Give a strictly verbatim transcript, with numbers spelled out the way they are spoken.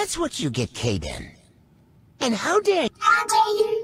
That's what you get, Kaden. And how dare... How dare you